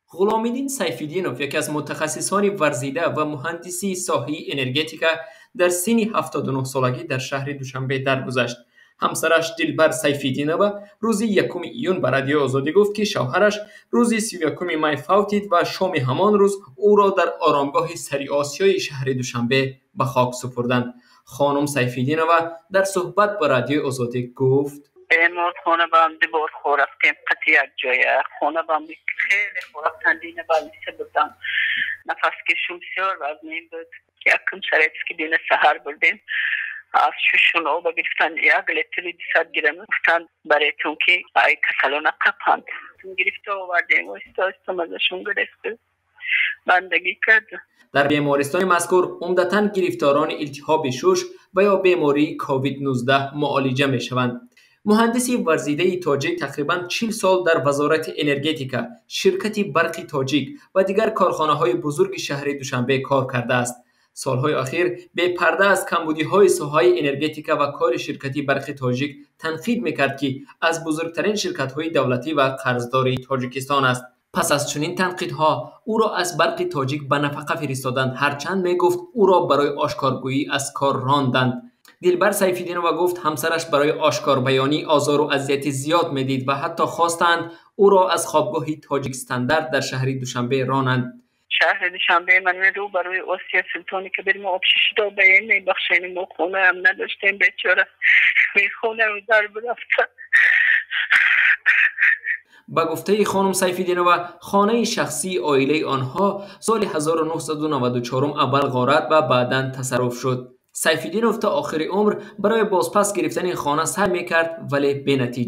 غلامالدین سیف‌الدینوف یکی از متخصصان ورزیده و مهندسی ساحه انرژتیکا در سن 79 سالگی در شهر دوشنبه درگذشت. همسرش دلبر سیف‌الدینова روز 1 ایون به رادیو آزادی گفت که شوهرش روز 31 می فوتید و شام همان روز او را در آرامگاه سری آسیای شهر دوشنبه به خاک سپردند. خانم سیف‌الدینова در صحبت با رادیو آزادی گفت: امروز خانه بام دیوار خور رفتیم قطعی یک جایه خانه بام خیلی خوراک تندینه بالیسه بودم نفس کشم بسیار وزنی بود که یکم سریعت که دینه سهر بردیم از ششون آب گرفتن 1 لیتری 200 گرم گفتن برای تون که ای کسلانه قپند گرفته آوردیم و استاستم ازشون گرفته بندگی کرد. در بیمارستان مذکور عمدتاً گرفتاران التهاب شش و یا بیماری کووید 19 معالجه می شوند. مهندسی ورزیده تاجیک تقریباً 40 سال در وزارت انرژتیکا، شرکت برق تاجیک و دیگر کارخانه‌های بزرگ شهر دوشنبه کار کرده است. سالهای اخیر به پرده از کمبودی‌های ساحه انرژتیکا و کار شرکت برق تاجیک تنقید می‌کرد که از بزرگترین شرکت‌های دولتی و قرضدار تاجیکستان است. پس از چنین تنقیدها او را از برق تاجیک به نفقه فرستادند، هرچند میگفت او را برای آشکارگویی از کار راندند. دلبر سیف‌الدینova گفت همسرش برای آشکار بیانی آزار و اذیت زیاد میدید و حتی خواستند او را از خوابگاه تاجیک استاندارد در شهر دوشنبه رانند. شهر دوشنبه من رو برای آسیا سلطانی که بریم آب شیشتا به این میبخشین ما خونه هم نداشتیم بیچاره خونه رو در برفته. با گفته خانم سیف‌الدینova خانه شخصی عائله آنها سال 1994 اول غارت و بعداً تصرف شد. سیف‌الدینوف تا آخر عمر برای بازپس گرفتن خانه سعی میکرد ولی بی‌نتیجه.